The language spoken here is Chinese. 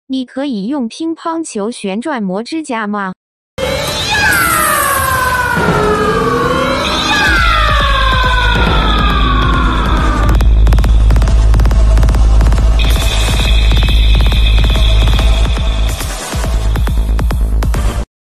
你可以用乒乓球旋转磨指甲吗？